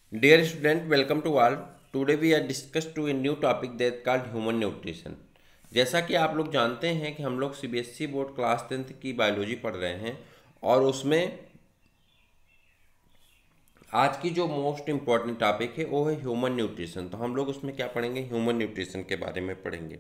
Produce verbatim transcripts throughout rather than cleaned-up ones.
Dear student, welcome to all. Today we are discuss to a new topic that called human nutrition. जैसा कि आप लोग जानते हैं कि हम लोग सीबीएसई बोर्ड क्लास टेंथ की बायोलॉजी पढ़ रहे हैं और उसमें आज की जो मोस्ट इम्पॉर्टेंट टॉपिक है वो है ह्यूमन न्यूट्रिशन। तो हम लोग उसमें क्या पढ़ेंगे, ह्यूमन न्यूट्रिशन के बारे में पढ़ेंगे।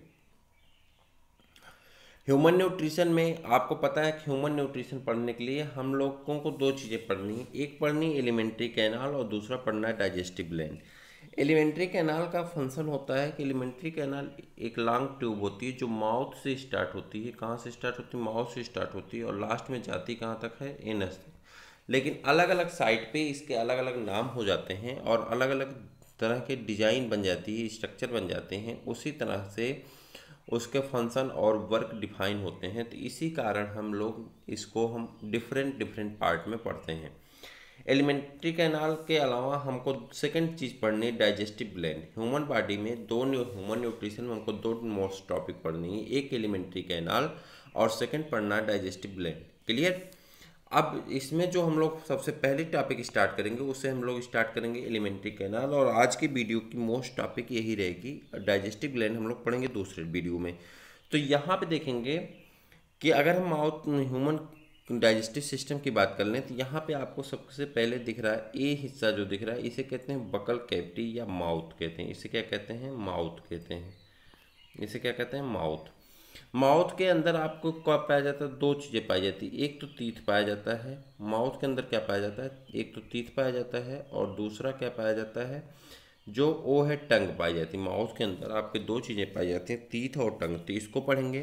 ह्यूमन न्यूट्रिशन में आपको पता है कि ह्यूमन न्यूट्रिशन पढ़ने के लिए हम लोगों को दो चीज़ें पढ़नी है। एक पढ़नी एलिमेंट्री कैनाल और दूसरा पढ़ना है डाइजेस्टिव ग्लैंड। एलिमेंट्री कैनाल का फंक्शन होता है कि एलिमेंट्री कैनाल एक लॉन्ग ट्यूब होती है जो माउथ से स्टार्ट होती है। कहाँ से स्टार्ट होती है? माउथ से स्टार्ट होती है और लास्ट में जाती कहाँ तक है? एनस तक। लेकिन अलग अलग साइड पे इसके अलग अलग नाम हो जाते हैं और अलग अलग तरह के डिजाइन बन जाती है, स्ट्रक्चर बन जाते हैं। उसी तरह से उसके फंक्शन और वर्क डिफाइन होते हैं। तो इसी कारण हम लोग इसको हम डिफरेंट डिफरेंट पार्ट में पढ़ते हैं। एलिमेंट्री कैनाल के अलावा हमको सेकंड चीज़ पढ़नी है डाइजेस्टिव ग्लैंड। ह्यूमन बॉडी में दो ह्यूमन न्यूट्रिशन में हमको दो मोस्ट टॉपिक पढ़नी है, एक एलिमेंट्री कैनाल और सेकंड पढ़ना है डाइजेस्टिव ग्लैंड। क्लियर? अब इसमें जो हम लोग सबसे पहले टॉपिक स्टार्ट करेंगे उससे हम लोग स्टार्ट करेंगे एलिमेंट्री कैनाल और आज की वीडियो की मोस्ट टॉपिक यही रहेगी। डाइजेस्टिव ग्लैंड हम लोग पढ़ेंगे दूसरे वीडियो में। तो यहाँ पे देखेंगे कि अगर हम माउथ ह्यूमन डाइजेस्टिव सिस्टम की बात कर लें तो यहाँ पे आपको सबसे पहले दिख रहा है ए हिस्सा जो दिख रहा है इसे कहते हैं बकल कैविटी या माउथ कहते हैं। इसे क्या कहते हैं? माउथ कहते हैं। इसे क्या कहते हैं? माउथ। माउथ के अंदर आपको क्या पाया जाता है? दो चीज़ें पाई जाती है। एक तो तीत पाया जाता है। माउथ के अंदर क्या पाया जाता है? एक तो तीत पाया जाता है और दूसरा क्या पाया जाता है? जो वो है टंग पाई जाती है। माउथ के अंदर आपके दो चीज़ें पाई जाती हैं, तीत और टंग। तो इसको पढ़ेंगे,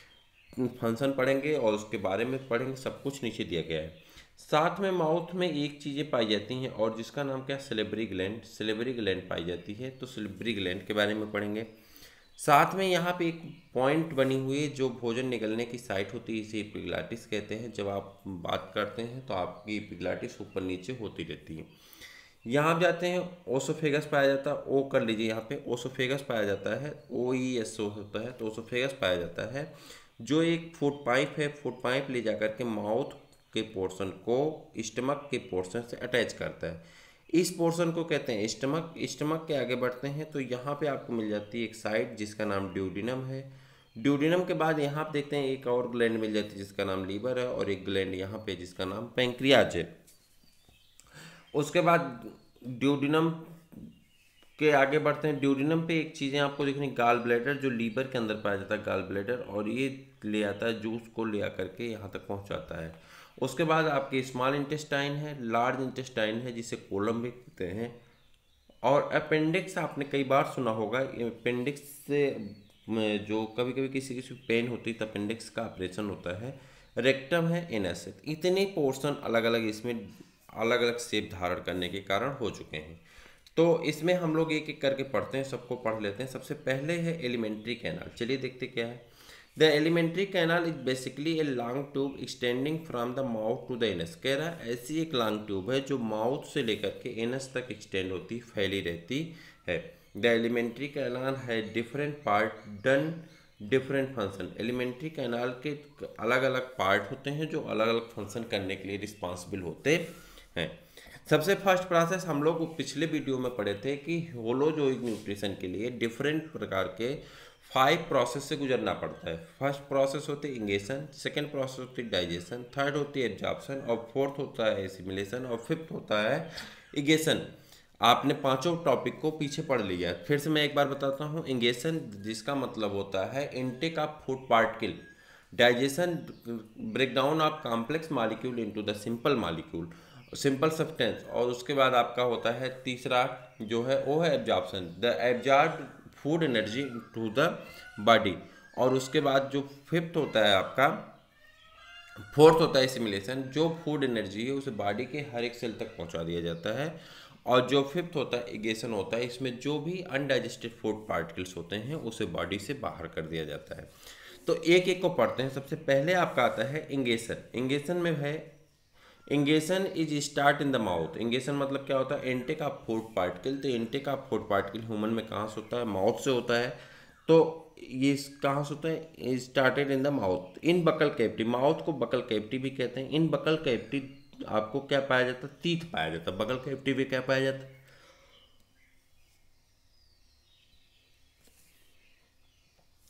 फंक्शन पढ़ेंगे और उसके बारे में पढ़ेंगे। सब कुछ नीचे दिया गया है। साथ में माउथ में एक चीज़ें पाई जाती हैं और जिसका नाम क्या है? सेलेब्री ग्लैंड। सेलेब्री ग्लैंड पाई जाती है, तो सेलेब्री ग्लैंड के बारे में पढ़ेंगे। साथ में यहाँ पे एक पॉइंट बनी हुई है जो भोजन निकलने की साइट होती है, इसे एपिग्लाटिस कहते हैं। जब आप बात करते हैं तो आपकी एपिग्लाटिस ऊपर नीचे होती रहती है। यहाँ आप जाते हैं, ओसोफेगस पाया जाता है। ओ कर लीजिए, यहाँ पे ओसोफेगस पाया जाता है। ओ ई एस ओ होता है, तो ओसोफेगस पाया जाता है जो एक फूड पाइप है। फूड पाइप ले जाकर के माउथ के पोर्शन को स्टमक के पोर्शन से अटैच करता है। इस पोर्शन को कहते हैं स्टमक। स्टमक के आगे बढ़ते हैं तो यहाँ पे आपको मिल जाती है एक साइड जिसका नाम ड्यूडिनम है। ड्यूडिनम के बाद यहाँ पे देखते हैं एक और ग्लैंड मिल जाती है जिसका नाम लीवर है और एक ग्लैंड यहाँ पे जिसका नाम पैंक्रियाज है। उसके बाद ड्यूडिनम के आगे बढ़ते हैं। ड्यूडिनम पे एक चीज़ें आपको दिखनी, गाल ब्लैडर जो लीवर के अंदर पाया जाता है, गाल ब्लैडर, और ये ले आता है जूस को ले आकर के यहाँ तक पहुँचाता है। उसके बाद आपके स्मॉल इंटेस्टाइन है, लार्ज इंटेस्टाइन है जिसे कोलम भी कहते हैं, और अपेंडिक्स आपने कई बार सुना होगा। अपेंडिक्स से जो कभी कभी किसी किसी पेन होती है तो अपेंडिक्स का ऑपरेशन होता है। रेक्टम है, एनस है। इतने पोर्शन अलग अलग इसमें अलग अलग शेप धारण करने के कारण हो चुके हैं। तो इसमें हम लोग एक एक करके पढ़ते हैं, सबको पढ़ लेते हैं। सबसे पहले है एलिमेंट्री कैनाल। चलिए देखते क्या है। The alimentary canal is basically a long tube extending from the mouth to the anus. कह रहा है ऐसी एक लॉन्ग ट्यूब है जो माउथ से लेकर के एनस तक एक्सटेंड होती, फैली रहती है। द एलिमेंट्री कैनाल है different part done different function. Alimentary canal के अलग अलग पार्ट होते हैं जो अलग अलग फंक्शन करने के लिए रिस्पॉन्सिबल होते हैं। सबसे फर्स्ट प्रोसेस हम लोग पिछले वीडियो में पढ़े थे कि होलोजोइक न्यूट्रिशन के लिए डिफरेंट प्रकार के फाइव प्रोसेस से गुजरना पड़ता है। फर्स्ट प्रोसेस होती है इंगेशन, सेकंड प्रोसेस होती है डाइजेशन, थर्ड होती है एब्जॉर्प्शन और फोर्थ होता है एसिमिलेशन और फिफ्थ होता है इगेशन। आपने पांचों टॉपिक को पीछे पढ़ लिया। फिर से मैं एक बार बताता हूँ। इंगेशन जिसका मतलब होता है intake of food particle. Digestion breakdown of complex molecule into the simple molecule, simple substance. और उसके बाद आपका होता है तीसरा जो है वो है absorption, the absorb food energy to the body. और उसके बाद जो फिफ्थ होता है आपका, फोर्थ होता है एसिमिलेशन, जो फूड एनर्जी है उसे बॉडी के हर एक सेल तक पहुंचा दिया जाता है। और जो फिफ्थ होता है इगेशन होता है, इसमें जो भी अनडाइजेस्टेड फूड पार्टिकल्स होते हैं उसे बॉडी से बाहर कर दिया जाता है। तो एक एक को पढ़ते हैं। सबसे पहले आपका आता है इंगेशन। इंगेशन में है ingestion is start in the mouth. Ingestion मतलब क्या होता है? Intake of food particle. तो intake of food particle human में कहाँ से होता है? माउथ से होता है। तो ये कहाँ से होता है? Started in the mouth in buccal cavity. Mouth को बकल कैविटी भी कहते हैं। इन बकल कैविटी आपको क्या पाया जाता है? तीत पाया जाता है। बकल कैविटी भी क्या पाया जाता है?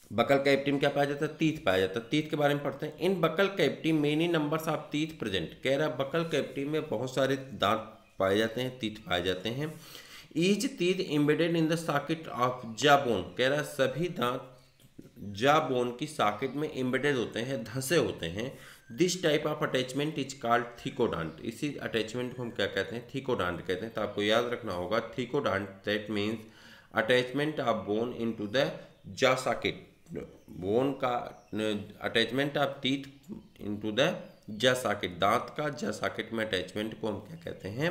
बकल कैविटी में क्या पाया जाता है? टीथ पाया जाता है। टीथ के बारे में पढ़ते हैं। In buccal cavity many numbers of teeth present. कह रहा है बकल कैविटी में बहुत सारे दांत पाए जाते हैं, टीथ पाए जाते हैं। Each teeth embedded in the socket of jaw bone. कह रहा है सभी दांत जा बोन की सॉकेट में एम्बेडेड होते हैं, धंसे होते हैं। This type of attachment is called thecodont. इसी अटैचमेंट को हम क्या कहते हैं? थीकोडांट कहते हैं। तो आपको याद रखना होगा thecodont that means attachment of bone into the jaw socket. Bone का attachment of teeth into the jaw socket, दांत का जा सॉकेट में अटैचमेंट को हम क्या कहते हैं?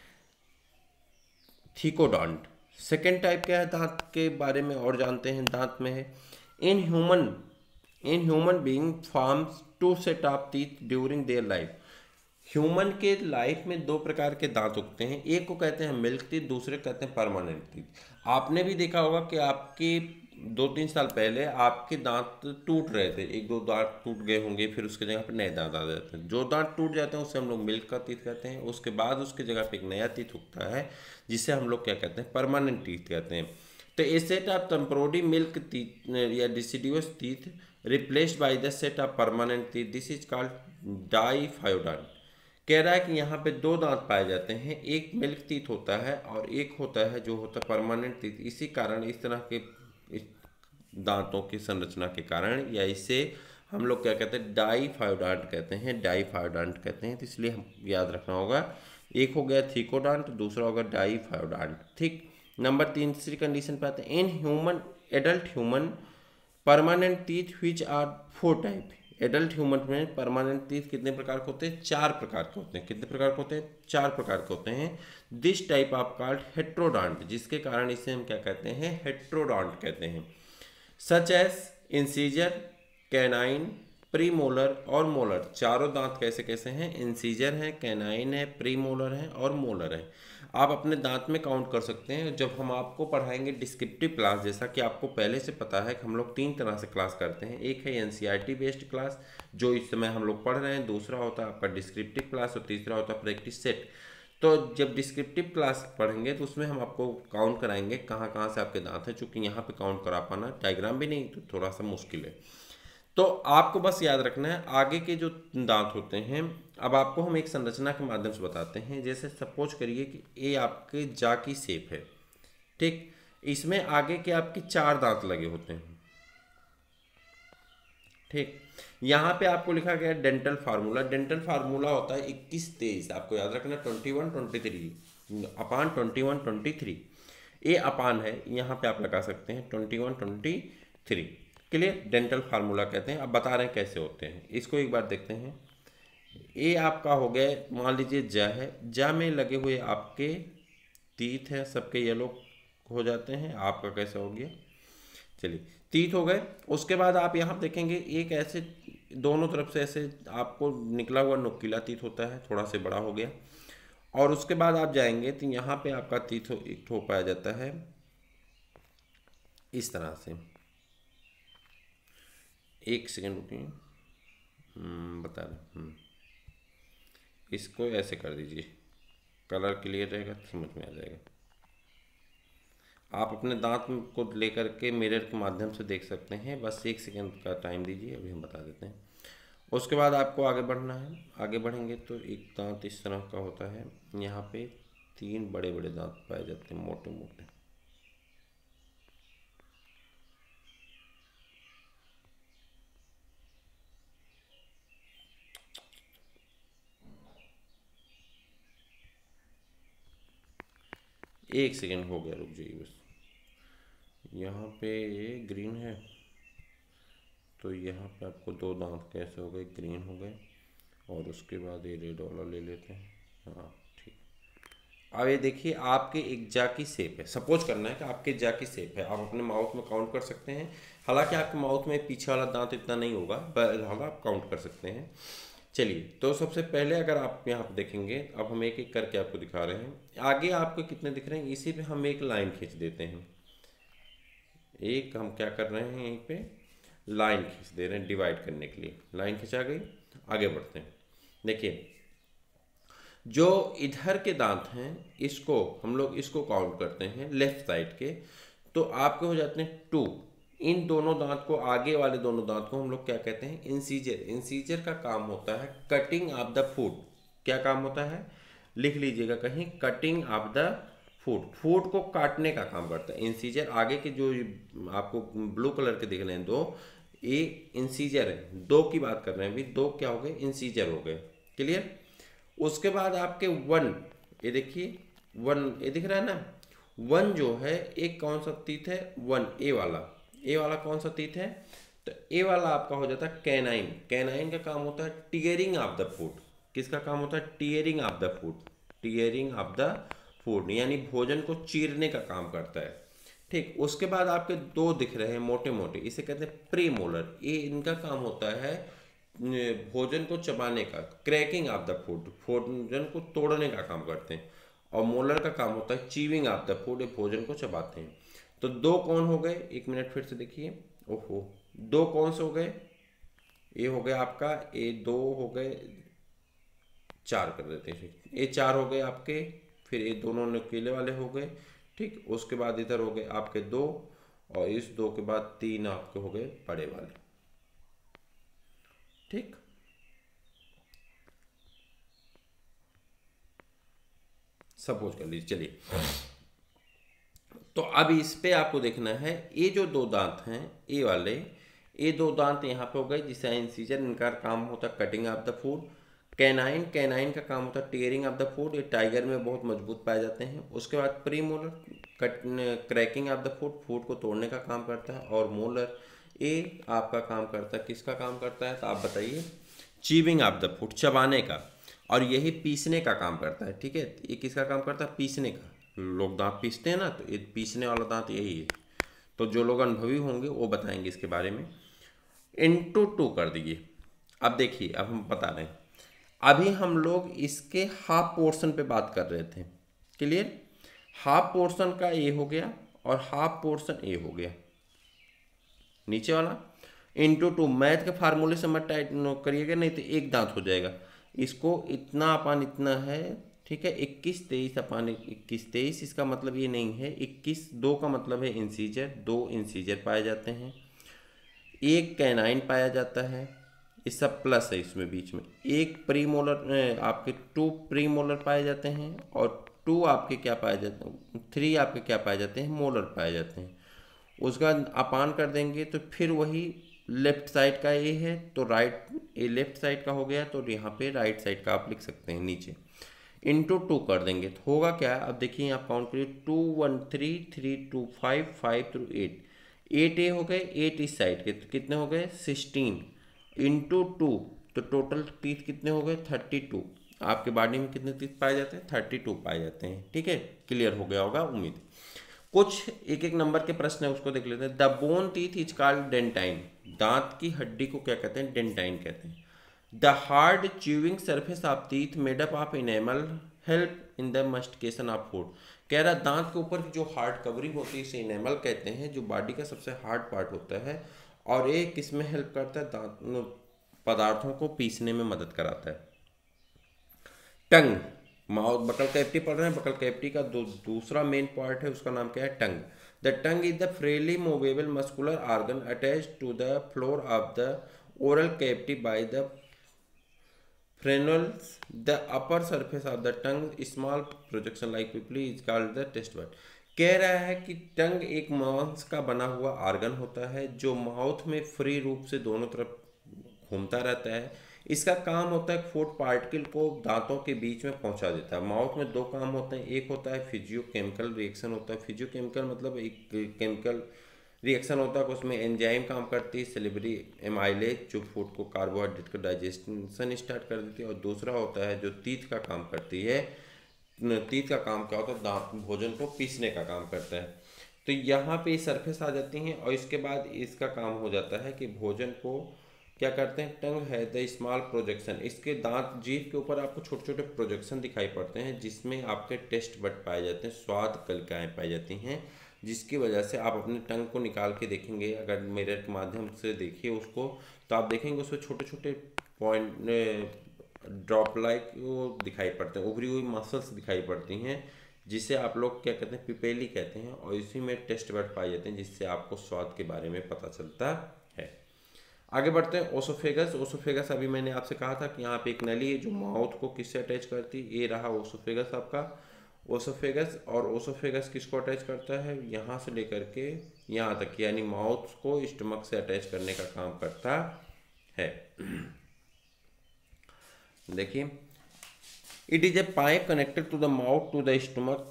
थीकोडांट। सेकेंड टाइप क्या है दांत के बारे में और जानते हैं? दांत में है in human in human being forms two set of teeth during their life. Human के लाइफ में दो प्रकार के दांत उगते हैं, एक को कहते हैं मिल्क टीथ, दूसरे कहते हैं परमानेंट टीथ। आपने भी देखा होगा कि आपके दो तीन साल पहले आपके दांत टूट रहे थे, एक दो दांत टूट गए होंगे, फिर उसके जगह पे नए दांत आ जाते हैं। जो दांत टूट जाते हैं उसे हम लोग मिल्क का टीथ कहते हैं। उसके बाद उसके जगह पे एक नया टीथ उगता है जिसे हम लोग क्या कहते हैं? परमानेंट टीथ कहते हैं। तो a set of temporary milk teeth या deciduous teeth replaced by the set of permanent teeth, this is called diphyodont. कह रहा है कि यहाँ पे दो दांत पाए जाते हैं, एक मिल्क टीथ होता है और एक होता है जो होता है परमानेंट टीथ। इसी कारण इस तरह के इस दांतों की संरचना के कारण या इसे हम लोग क्या कहते हैं? डाइफायोडांट कहते हैं, डाइफायोडांट कहते हैं। तो इसलिए हम याद रखना होगा, एक हो गया थीकोडांट, दूसरा होगा डाइफायोडांट। ठीक। नंबर तीसरी कंडीशन पे आते हैं। In human adult human permanent teeth which are four type. Adult human में परमानेंट टीथ कितने प्रकार के होते हैं? चार प्रकार के होते हैं। कितने प्रकार के होते हैं? चार प्रकार के होते हैं। This type of called heterodont, जिसके कारण इसे हम क्या कहते हैं? हेट्रोडॉन्ट कहते हैं। Such as incisor, canine, premolar और मोलर। चारों दांत कैसे कैसे हैं? इंसीजर है, कैनाइन है, प्रीमोलर है और मोलर है। आप अपने दांत में काउंट कर सकते हैं। जब हम आपको पढ़ाएंगे डिस्क्रिप्टिव क्लास, जैसा कि आपको पहले से पता है कि हम लोग तीन तरह से क्लास करते हैं। एक है एनसीईआरटी बेस्ड क्लास जो इस समय हम लोग पढ़ रहे हैं, दूसरा होता है आपका डिस्क्रिप्टिव क्लास और तीसरा होता है प्रैक्टिस सेट। तो जब डिस्क्रिप्टिव क्लास पढ़ेंगे तो उसमें हम आपको काउंट कराएंगे कहाँ कहाँ से आपके दांत हैं, चूँकि यहाँ पे काउंट करा पाना डायग्राम भी नहीं तो थोड़ा सा मुश्किल है। तो आपको बस याद रखना है आगे के जो दांत होते हैं। अब आपको हम एक संरचना के माध्यम से बताते हैं। जैसे सपोज करिए कि ये आपके जा की शेप है, ठीक। इसमें आगे के आपके चार दांत लगे होते हैं, ठीक। यहाँ पे आपको लिखा गया है डेंटल फार्मूला। डेंटल फार्मूला होता है इक्कीस तेईस, आपको याद रखना twenty one twenty three upon twenty one twenty three. ये अपान है, यहाँ पे आप लगा सकते हैं ट्वेंटी वन ट्वेंटी थ्री के लिए डेंटल फार्मूला कहते हैं। अब बता रहे हैं कैसे होते हैं, इसको एक बार देखते हैं। ये आपका हो गया, मान लीजिए जा है, जा में लगे हुए आपके तीत हैं, सबके येलो हो जाते हैं। आपका कैसे हो गया? चलिए तीत हो गए। उसके बाद आप यहाँ देखेंगे एक ऐसे दोनों तरफ से ऐसे आपको निकला हुआ नुकीला तीत होता है, थोड़ा से बड़ा हो गया। और उसके बाद आप जाएंगे तो यहाँ पे आपका तीत एक ठो पाया जाता है इस तरह से। एक सेकेंड रुकिए, बता रहे, इसको ऐसे कर दीजिए, कलर क्लियर रहेगा तो समझ में आ जाएगा। आप अपने दांत को लेकर के मिरर के माध्यम से देख सकते हैं। बस एक सेकेंड का टाइम दीजिए, अभी हम बता देते हैं। उसके बाद आपको आगे बढ़ना है। आगे बढ़ेंगे तो एक दांत इस तरह का होता है, यहाँ पे तीन बड़े बड़े दांत पाए जाते हैं, मोटे मोटे। एक सेकेंड हो गया, रुक जाइए बस। यहाँ पे ये ग्रीन है तो यहाँ पे आपको दो दांत कैसे हो गए? ग्रीन हो गए। और उसके बाद ये रेड वाला ले लेते हैं। हाँ ठीक। अब ये देखिए आपके एक जा की शेप है। सपोज करना है कि आपके जा की शेप है, आप अपने माउथ में काउंट कर सकते हैं। हालांकि आपके माउथ में पीछे वाला दांत इतना नहीं होगा, बहरहाल आप काउंट कर सकते हैं। चलिए, तो सबसे पहले अगर आप यहाँ पे देखेंगे, अब हम एक एक करके आपको दिखा रहे हैं। आगे आपको कितने दिख रहे हैं, इसी पे हम एक लाइन खींच देते हैं। एक हम क्या कर रहे हैं, यहीं पे लाइन खींच दे रहे हैं डिवाइड करने के लिए। लाइन खिंचा गई, आगे बढ़ते हैं। देखिए जो इधर के दांत हैं इसको हम लोग इसको काउंट करते हैं लेफ्ट साइड के, तो आपके हो जाते हैं टू। इन दोनों दांत को, आगे वाले दोनों दांत को हम लोग क्या कहते हैं? इंसीजर। इंसीजर का काम होता है कटिंग ऑफ द फूड। क्या काम होता है? लिख लीजिएगा कहीं, cutting of the food. Food को काटने का काम करता है इंसीजर। आगे के जो आपको ब्लू कलर के दिख रहे हैं दो, ये इंसीजर है। दो की बात कर रहे हैं अभी, दो क्या हो गए? इंसीजर हो गए। क्लियर? उसके बाद आपके वन, ये देखिए वन, ये दिख रहा है ना? वन जो है एक कौन सा तीत है? वन, ए वाला। ए वाला कौन सा तीत है? तो ए वाला आपका हो जाता है कैनाइन। कैनाइन का काम होता है टीयरिंग ऑफ द फूड। किसका काम होता है? Tearing of the food. Tearing of the food यानी भोजन को चीरने का काम करता है। ठीक, उसके बाद आपके दो दिख रहे हैं मोटे मोटे, इसे कहते हैं प्रीमोलर। ये इनका काम होता है भोजन को चबाने का, क्रैकिंग ऑफ द फूड, भोजन को तोड़ने का काम करते हैं। और मोलर का काम होता है चीविंग ऑफ द फूड, भोजन को चबाते हैं। तो दो कौन हो गए? एक मिनट फिर से देखिए। ओहो, दो कौन से हो गए? ये हो गया आपका, ये दो हो गए, चार कर देते हैं, ये चार हो गए आपके, फिर ये दोनों नुकीले वाले हो गए। ठीक, उसके बाद इधर हो गए आपके दो, और इस दो के बाद तीन आपके हो गए बड़े वाले। ठीक, सपोज कर लीजिए। चलिए, तो अब इस पे आपको देखना है, ये जो दो दांत हैं ये वाले, ये दो दांत यहाँ पे हो गए जिसे इंसीजर, इनका काम होता है cutting of the food. Canine, canine का काम होता है टीयरिंग ऑफ द फूड, ये टाइगर में बहुत मजबूत पाए जाते हैं। उसके बाद premolar, cut cracking of the food, food को तोड़ने का काम करता है। और मोलर, ये आपका काम करता है, किसका काम करता है? तो आप बताइए। चीविंग ऑफ द फूड, चबाने का। और यही पीसने का काम करता है। ठीक है, ये किसका काम करता है? पीसने का। लोग दांत पीसते हैं ना, तो ये पीसने वाला दांत यही है। तो जो लोग अनुभवी होंगे वो बताएंगे इसके बारे में। इंटू टू कर दीजिए। अब देखिए, अब हम बता रहे हैं, अभी हम लोग इसके हाफ पोर्शन पे बात कर रहे थे। क्लियर? हाफ पोर्शन का ए हो गया और हाफ पोर्शन ए हो गया, नीचे वाला इंटू टू। मैथ के फार्मूले से मत टाइट करिएगा, नहीं तो एक दांत हो जाएगा। इसको इतना अपान इतना है, ठीक है, इक्कीस तेईस अपान इक्कीस तेईस, इसका मतलब ये नहीं है इक्कीस, दो का मतलब है इंसीजर, दो इंसीजर पाए जाते हैं, एक कैनाइन पाया जाता है, ये सब प्लस है इसमें बीच में। एक प्रीमोलर, आपके टू प्रीमोलर पाए जाते हैं, और टू आपके क्या पाए जाते हैं? थ्री आपके क्या पाए जाते हैं? मोलर पाए जाते हैं। उसका अपान कर देंगे तो फिर वही लेफ्ट साइड का ए है, तो राइट, ए लेफ्ट साइड का हो गया, तो यहाँ पे राइट साइड का आप लिख सकते हैं नीचे। इंटू टू कर देंगे तो होगा क्या? अब देखिए यहाँ काउंट करिए, two one three, three two five, five through eight, eight ए हो गए, एट इस साइड के, तो कितने हो गए? सिक्सटीन इंटू टू, तो टोटल टीथ कितने हो गए? Thirty two. आपके बॉडी में कितने टीथ पाए जाते हैं? थर्टी टू पाए जाते हैं। ठीक है, क्लियर हो गया होगा उम्मीद। कुछ एक एक नंबर के प्रश्न है, उसको देख लेते हैं। The bone teeth is called dentine. दांत की हड्डी को क्या कहते हैं? डेंटाइन कहते हैं। The hard chewing surface of teeth made up of enamel help in the mastication of food. कह रहा दांत के ऊपर जो हार्ड कवरिंग होती है इसे इनेमल कहते हैं, जो बॉडी का सबसे हार्ड पार्ट होता है, और ये किस में हेल्प करता है? दांत पदार्थों को पीसने में मदद कराता है। टंग, माउथ, बकल कैविटी पढ़ रहे हैं, बकल कैविटी का दो दूसरा मेन पार्ट है, उसका नाम क्या है? Tongue. The tongue is the freely movable muscular organ attach to the floor of the oral cavity by the frenulums. The upper surface of the tongue small projection like papillae is called the taste bud. कह रहा है कि टंग एक मांस का बना हुआ organ होता है जो माउथ में फ्री रूप से दोनों तरफ घूमता रहता है। इसका काम होता है फूड पार्टिकल को दांतों के बीच में पहुंचा देता है। माउथ में दो काम होते हैं, एक होता है फिजियोकेमिकल रिएक्शन होता है। फिजियोकेमिकल मतलब एक केमिकल रिएक्शन होता है, उसमें एंजाइम काम करती है, सेलेबरी एमाइलेज, जो फूड को कार्बोहाइड्रेट का डाइजेशन स्टार्ट कर देती है। और दूसरा होता है जो तीत का काम करती है। तीत का काम क्या होता है? दांत, भोजन को पीसने का काम करता है। तो यहाँ पे सरफेस आ जाती हैं, और इसके बाद इसका काम हो जाता है कि भोजन को क्या करते हैं? टंग है द स्मॉल प्रोजेक्शन। इसके दांत, जीभ के ऊपर आपको छोटे छोटे प्रोजेक्शन दिखाई पड़ते हैं, जिसमें आपके टेस्ट बड पाए जाते हैं, स्वाद कलिकाएँ पाई जाती हैं, जिसकी वजह से आप अपने टंग को निकाल के देखेंगे, अगर मिरर के माध्यम से देखिए उसको, तो आप देखेंगे उसमें छोटे छोटे पॉइंट ड्रॉप लाइक वो दिखाई पड़ते हैं, उभरी हुई मसल्स दिखाई पड़ती हैं, जिसे आप लोग क्या कहते हैं, पिपेली कहते हैं, और इसी में टेस्ट बड पाए जाते हैं जिससे आपको स्वाद के बारे में पता चलता है। आगे बढ़ते हैं। ओसोफेगस। ओसोफेगस अभी मैंने आपसे कहा था कि यहाँ पे एक नली है जो माउथ को किससे अटैच करती है, ये रहा ओसोफेगस आपका। ओसोफेगस, और ओसोफेगस किसको अटैच करता है, यहाँ से लेकर के यहाँ तक, यानी माउथ को स्टमक से अटैच करने का काम करता है। देखिए, it is a pipe connected to the mouth to the stomach.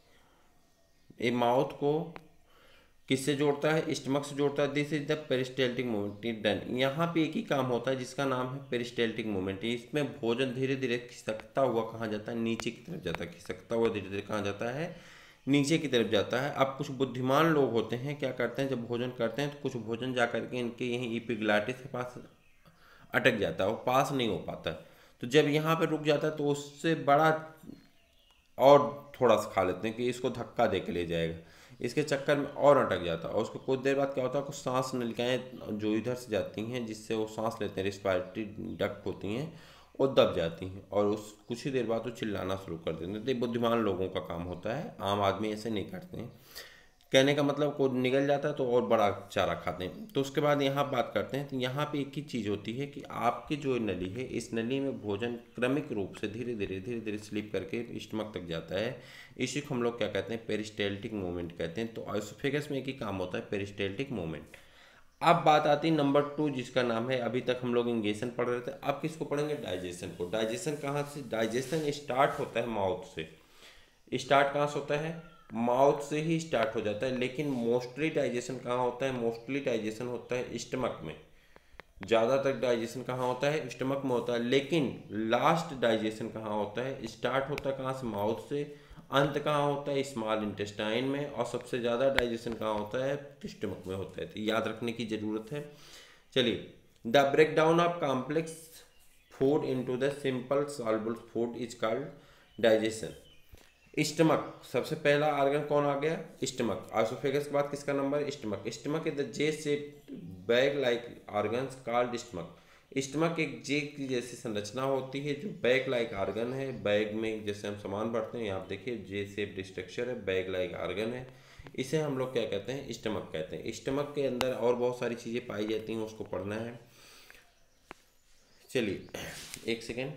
ये माउथ को किससे जोड़ता है, स्टमक से जोड़ता है। This is the peristaltic movement done. यहाँ पे एक ही काम होता है जिसका नाम है पेरिस्टाल्टिक मूवमेंट। इसमें भोजन धीरे धीरे खिसकता हुआ कहाँ जाता है, नीचे की तरफ जाता है। खिसकता हुआ धीरे धीरे कहाँ जाता है, नीचे की तरफ जाता है। अब कुछ बुद्धिमान लोग होते हैं, क्या करते हैं, जब भोजन करते हैं तो कुछ भोजन जा करके इनके यहीं इपिग्लाटिस के पास अटक जाता है, वो पास नहीं हो पाता। तो जब यहाँ पे रुक जाता है तो उससे बड़ा और थोड़ा सा खा लेते हैं कि इसको धक्का दे के ले जाएगा, इसके चक्कर में और अटक जाता है। और उसको कुछ देर बाद क्या होता है, कुछ सांस नलिकाएं जो इधर से जाती हैं जिससे वो सांस लेते हैं, रिस्पायरेटरी डक्ट होती हैं, वो दब जाती हैं और उस कुछ ही देर बाद वो चिल्लाना शुरू कर देते हैं। तो ये बुद्धिमान लोगों का काम होता है, आम आदमी ऐसे नहीं करते हैं। कहने का मतलब को निगल जाता है तो और बड़ा चारा खाते हैं। तो उसके बाद यहाँ बात करते हैं, तो यहाँ पे एक ही चीज़ होती है कि आपकी जो नली है, इस नली में भोजन क्रमिक रूप से धीरे धीरे धीरे धीरे स्लिप करके स्टमक तक जाता है। इसी को हम लोग क्या कहते हैं, पेरिस्टाल्टिक मूवमेंट कहते हैं। तो एसोफेगस में एक ही काम होता है, पेरिस्टाल्टिक मूवमेंट। अब बात आती है नंबर टू, जिसका नाम है, अभी तक हम लोग इंगेशन पढ़ रहे थे, अब किसको पढ़ेंगे, डाइजेशन को। डाइजेशन कहाँ से, डाइजेशन स्टार्ट होता है माउथ से। स्टार्ट कहाँ से होता है, माउथ से ही स्टार्ट हो जाता है। लेकिन मोस्टली डाइजेशन कहाँ होता है, मोस्टली डाइजेशन होता है स्टमक में। ज़्यादातर डाइजेशन कहाँ होता है, स्टमक में होता है। लेकिन लास्ट डाइजेशन कहाँ होता है, स्टार्ट होता है कहाँ से, माउथ से। अंत कहाँ होता है, स्मॉल इंटेस्टाइन में। और सबसे ज़्यादा डाइजेशन कहाँ होता है, स्टमक में होता है। तो याद रखने की ज़रूरत है। चलिए, the break down of complex food into the simple soluble food is called digestion. Stomach, सबसे पहला ऑर्गन कौन आ गया, स्टमक। एसोफेगस के बाद किसका number, stomach. Stomach is the J shape bag like organs called stomach. Stomach एक J की जैसी संरचना होती है जो बैग लाइक ऑर्गन है। बैग में जैसे हम सामान भरते हैं, यहाँ देखिए जे शेप स्ट्रक्चर है, बैग लाइक ऑर्गन है। इसे हम लोग क्या कहते हैं, स्टमक कहते हैं। स्टमक के अंदर और बहुत सारी चीज़ें पाई जाती हैं, उसको पढ़ना है। चलिए एक second.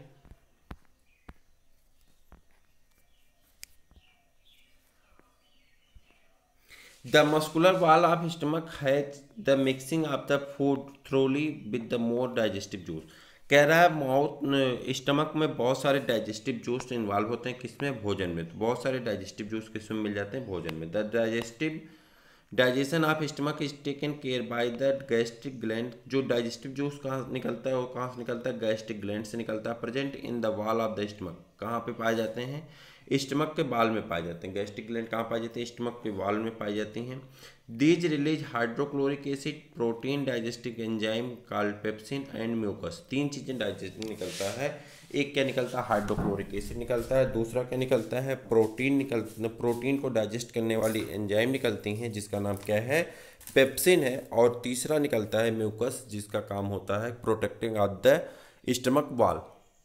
The muscular wall of stomach has the mixing of the food thoroughly with the more digestive juice। कह रहा है माउथ स्टमक में बहुत सारे डाइजेस्टिव जूस इन्वॉल्व होते हैं, किसमें, भोजन में। तो बहुत सारे डाइजेस्टिव जूस किसमें मिल जाते हैं, भोजन में। The digestive digestion of stomach is taken care by the gastric gland. जो डाइजेस्टिव जूस कहाँ निकलता है, वो कहाँ से निकलता है, गैस्ट्रिक ग्लैंड से निकलता है। Present in the wall of the stomach, कहाँ पे पाए जाते हैं, स्टमक के बाल में पाए जाते हैं। गैस्ट्रिक ग्लैंड कहाँ पाई जाती है, स्टमक के वाल में पाई जाती हैं। These release hydrochloric acid, protein, digestive enzyme called pepsin and mucus. तीन चीज़ें डाइजेस्ट निकलता है। एक क्या निकलता है, हाइड्रोक्लोरिक एसिड निकलता है। दूसरा क्या निकलता है, प्रोटीन निकलता, प्रोटीन को डाइजेस्ट करने वाली एंजाइम निकलती हैं जिसका नाम क्या है, पेप्सिन है। और तीसरा निकलता है म्यूकस, जिसका काम होता है protecting of the stomach wall,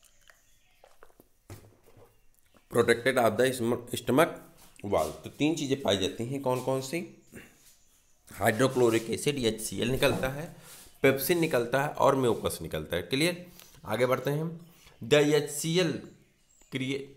protected of the stomach wall. तो तीन चीज़ें पाई जाती हैं, कौन कौन सी, hydrochloric acid H C L निकलता है, पेप्सिन निकलता है और म्यूकस निकलता है। क्लियर, आगे बढ़ते हैं हम। The H C L create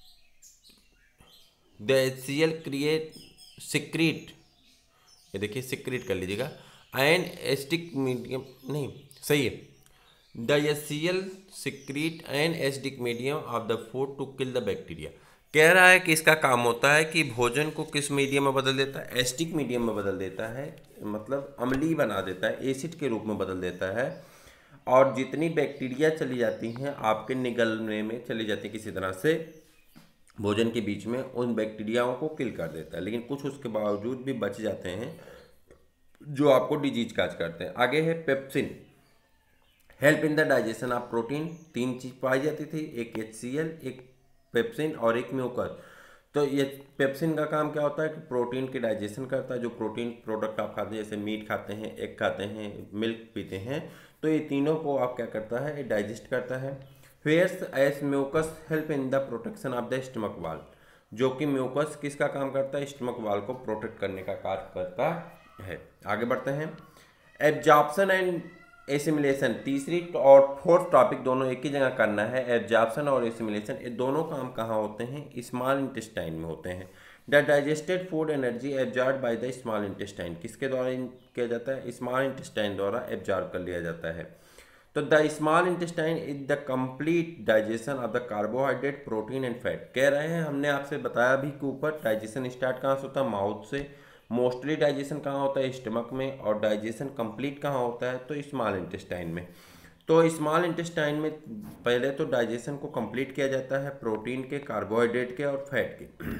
the H C L create secrete, ये देखिए सिक्रीट कर लीजिएगा, एंड एसिडिक मीडियम, नहीं सही है, the H C L secrete and acidic medium of the food to kill the bacteria. कह रहा है कि इसका काम होता है कि भोजन को किस मीडियम में बदल देता है, एसिडिक मीडियम में बदल देता है, मतलब अम्लीय बना देता है, एसिड के रूप में बदल देता है। और जितनी बैक्टीरिया चली जाती हैं आपके निगलने में चली जाती है किसी तरह से भोजन के बीच में, उन बैक्टीरियाओं को किल कर देता है। लेकिन कुछ उसके बावजूद भी बच जाते हैं जो आपको डिजीज काज करते हैं। आगे है pepsin, help in the digestion of protein. तीन चीज पाई जाती थी, एक एच सी एल, एक पेप्सिन और एक म्यूकस। तो ये पेप्सिन का काम क्या होता है कि प्रोटीन की डाइजेशन करता है। जो प्रोटीन प्रोडक्ट आप खाते हैं, जैसे मीट खाते हैं, एग खाते हैं, मिल्क पीते हैं, तो ये तीनों को आप क्या करता है, डाइजेस्ट करता है। Whereas mucus help in the protection of the stomach wall. जो कि म्यूकस किसका काम करता है, स्टमक वाल को प्रोटेक्ट करने का कार्य करता है। आगे बढ़ते हैं। एब्जॉर्प्शन एंड एसिमिलेशन, तीसरी और फोर्थ टॉपिक दोनों एक ही जगह करना है। एब्जॉर्प्शन और एसिमिलेशन ये दोनों काम कहाँ होते हैं, स्मॉल इंटेस्टाइन में होते हैं। The digested food energy absorb by the small intestine, किसके द्वारा किया जाता है, स्मॉल इंटेस्टाइन द्वारा एब्जॉर्ब कर लिया जाता है। तो the small intestine is the complete digestion of the carbohydrate, protein and fat. कह रहे हैं, हमने आपसे बताया भी कि ऊपर डाइजेशन स्टार्ट कहाँ से होता है, माउथ से। मोस्टली डाइजेशन कहाँ होता है, स्टमक में। और डाइजेशन कंप्लीट कहाँ होता है, तो स्मॉल इंटेस्टाइन में। तो स्मॉल इंटेस्टाइन में पहले तो डाइजेशन को कंप्लीट किया जाता है प्रोटीन के, कार्बोहाइड्रेट के और फैट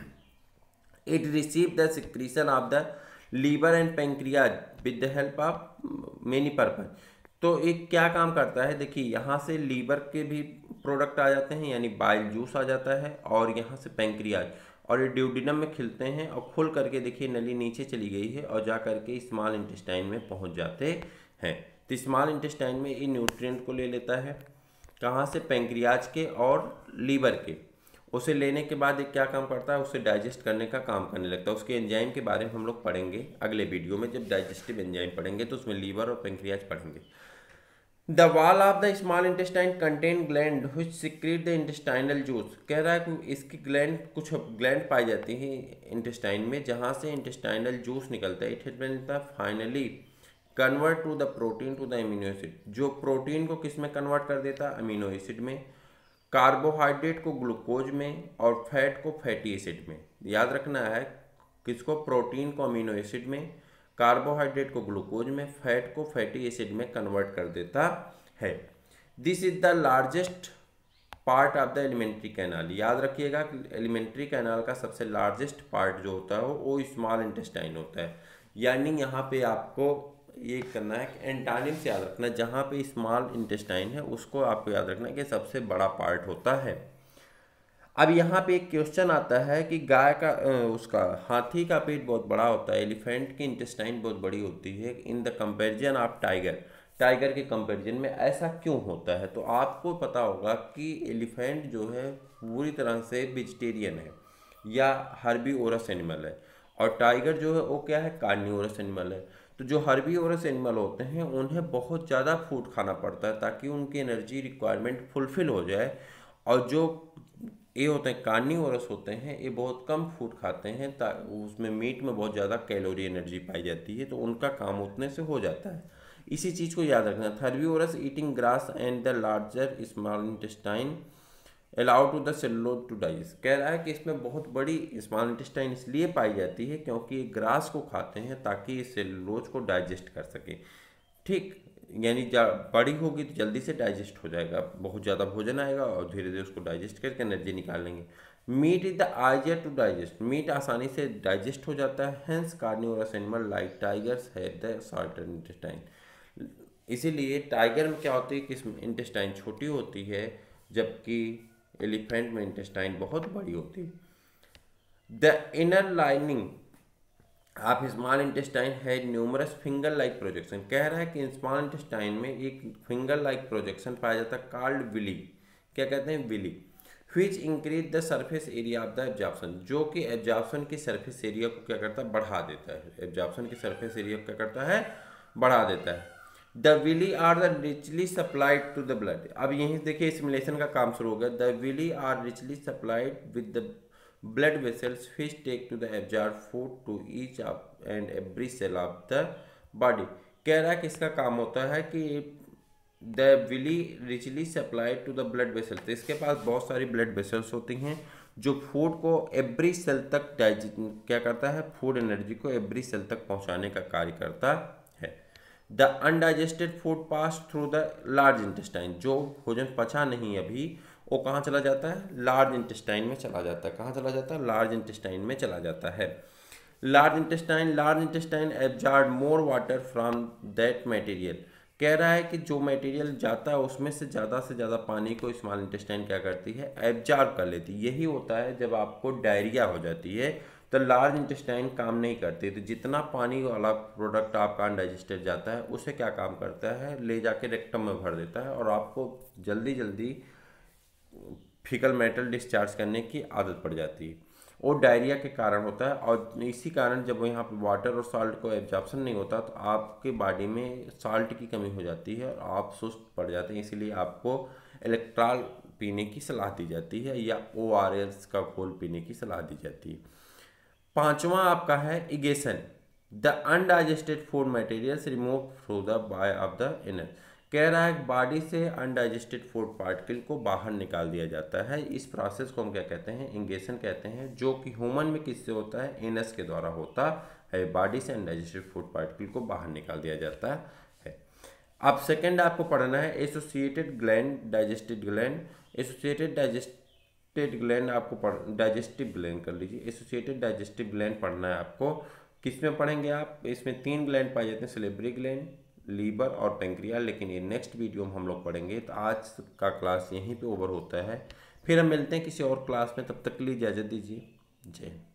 के। It receive the secretion of the liver and pancreas with the help of many purpose. तो एक क्या काम करता है, देखिए यहाँ से लीवर के भी प्रोडक्ट आ जाते हैं, यानी बाइल जूस आ जाता है, और यहाँ से पेंक्रियाज, और ये ड्यूडिनम में खिलते हैं और खुल करके देखिए नली नीचे चली गई है और जा करके स्मॉल इंटेस्टाइन में पहुँच जाते हैं। तो स्मॉल इंटेस्टाइन में ये न्यूट्रिएंट को ले लेता है, कहाँ से, पेंक्रियाज के और लीवर के। उसे लेने के बाद एक क्या काम करता है, उसे डाइजेस्ट करने का काम करने लगता है। उसके एंजाइम के बारे में हम लोग पढ़ेंगे अगले वीडियो में, जब डाइजेस्टिव एंजाइम पढ़ेंगे तो उसमें लीवर और पेंक्रियाज पढ़ेंगे। The wall of the small intestine contain gland which secrete the intestinal juice. कह रहा है कि इसकी ग्लैंड, कुछ ग्लैंड पाई जाती है इंटेस्टाइन में जहाँ से इंटेस्टाइनल जूस निकलता है। It has been finally convert to the protein to the amino acid, जो प्रोटीन को किस में कन्वर्ट कर देता है, अमीनो एसिड में, कार्बोहाइड्रेट को ग्लूकोज में और फैट को फैटी एसिड में। याद रखना है, किसको, प्रोटीन को अमीनो एसिड में, कार्बोहाइड्रेट को ग्लूकोज में, फैट को फैटी एसिड में कन्वर्ट कर देता है। This is the largest part of the alimentary canal. याद रखिएगा कि एलिमेंट्री कैनाल का सबसे लार्जेस्ट पार्ट जो होता है वो स्मॉल इंटेस्टाइन होता है। यानी यहाँ पे आपको ये करना है कि एंटानिम से याद रखना, जहाँ पे स्मॉल इंटेस्टाइन है उसको आपको याद रखना है कि सबसे बड़ा पार्ट होता है। अब यहाँ पे एक क्वेश्चन आता है कि गाय का उसका हाथी का पेट बहुत बड़ा होता है, एलिफेंट की इंटेस्टाइन बहुत बड़ी होती है in the comparison of tiger. Tiger के कंपैरिजन में ऐसा क्यों होता है? तो आपको पता होगा कि एलिफेंट जो है पूरी तरह से वेजिटेरियन है या हर्बीवोरस एनिमल है, और टाइगर जो है वो क्या है, कार्निवोरस एनिमल है। तो जो हर्बीवोरस एनिमल होते हैं उन्हें बहुत ज़्यादा फूड खाना पड़ता है ताकि उनकी एनर्जी रिक्वायरमेंट फुलफिल हो जाए, और जो ये होते हैं कार्निवोरस होते हैं ये बहुत कम फूड खाते हैं, उसमें मीट में बहुत ज़्यादा कैलोरी एनर्जी पाई जाती है, तो उनका काम उतने से हो जाता है। इसी चीज़ को याद रखना। Herbivorous eating grass and the larger small intestine allow to the cellulose to digest. कह रहा है कि इसमें बहुत बड़ी स्मॉल इंटेस्टाइन इसलिए पाई जाती है क्योंकि ये ग्रास को खाते हैं ताकि ये सेलुलोज को डाइजेस्ट कर सके। ठीक, यानी बड़ी होगी तो जल्दी से डाइजेस्ट हो जाएगा, बहुत ज़्यादा भोजन आएगा और धीरे धीरे उसको डाइजेस्ट करके एनर्जी निकाल लेंगे। Meat is the easier to digest, meat आसानी से डाइजेस्ट हो जाता है। Hence carnivorous animal like tigers have the shorter intestine. इसीलिए टाइगर में क्या होती है कि इंटेस्टाइन छोटी होती है, जबकि एलिफेंट में इंटेस्टाइन बहुत बड़ी होती है। The inner lining of small intestine है न्यूमरस फिंगर लाइक प्रोजेक्शन। कह रहा है कि स्मॉल इंटेस्टाइन में एक फिंगर लाइक प्रोजेक्शन पाया जाता है कॉल्ड विली। क्या कहते हैं, villi. Which increase the surface area of the absorption, जो कि एब्जॉर्प्शन की सरफेस एरिया को क्या करता है, बढ़ा देता है। एब्जॉर्प्शन की सरफेस एरिया को क्या करता है, बढ़ा देता है। The villi are the richly supplied to the blood. अब यहीं देखिए एसिमिलेशन का काम शुरू हो गया। The villi are richly supplied with the blood vessels which take to the absorb food to each of and every cell of the body। कह रहा है कि इसका काम होता है कि the villi richly supplied to the blood vessels, तो इसके पास बहुत सारी ब्लड वेसल्स होती हैं जो फूड को एवरी सेल तक डाइजेस्ट क्या करता है, फूड एनर्जी को एवरी सेल तक पहुंचाने का कार्य करता है। The undigested food pass through the large intestine, जो भोजन पचा नहीं अभी वो कहाँ चला जाता है, लार्ज इंटेस्टाइन में चला जाता है। कहाँ चला जाता है, लार्ज इंटेस्टाइन में चला जाता है। Large intestine large intestine absorb more water from that material. कह रहा है कि जो मटेरियल जाता है उसमें से ज़्यादा से ज़्यादा पानी को स्मॉल इंटेस्टाइन क्या करती है, एब्जॉर्ब कर लेती है। यही होता है जब आपको डायरिया हो जाती है तो लार्ज इंटेस्टाइन काम नहीं करती, तो जितना पानी वाला प्रोडक्ट आपका अनडाइजेस्टेड जाता है उसे क्या काम करता है, ले जाके रेक्टम में भर देता है और आपको जल्दी जल्दी फीकल मेटल डिस्चार्ज करने की आदत पड़ जाती है। वो डायरिया के कारण होता है। और इसी कारण जब यहाँ पे वाटर और साल्ट को एब्जॉर्प्शन नहीं होता तो आपके बॉडी में साल्ट की कमी हो जाती है और आप सुस्त पड़ जाते हैं। इसीलिए आपको इलेक्ट्रॉल पीने की सलाह दी जाती है या ओ आर एस का घोल पीने की सलाह दी जाती है। पांचवा आपका है egestion, the undigested food materials remove through the by of the inner. कह रहा है बॉडी से अनडाइजेस्टेड फूड पार्टिकल को बाहर निकाल दिया जाता है। इस प्रोसेस को हम क्या कहते हैं, इंगेशन कहते हैं, जो कि ह्यूमन में किससे होता है, एनस के द्वारा होता है। बॉडी से अनडाइजेस्टेड फूड पार्टिकल को बाहर निकाल दिया जाता है। अब सेकेंड आपको पढ़ना है associated gland, digestive gland. Associated digested gland आपको पढ़ डाइजेस्टिव ग्लैंड कर लीजिए, एसोसिएटेड डाइजेस्टिव ग्लैंड पढ़ना है आपको। किस में पढ़ेंगे आप, इसमें तीन ग्लैंड पाए जाते हैं, सेलेब्री ग्लैंड, लीवर और पेंक्रियास, लेकिन ये नेक्स्ट वीडियो में हम लोग पढ़ेंगे। तो आज का क्लास यहीं पे ओवर होता है, फिर हम मिलते हैं किसी और क्लास में। तब तक के लिए इजाज़त दीजिए। जय हिंद।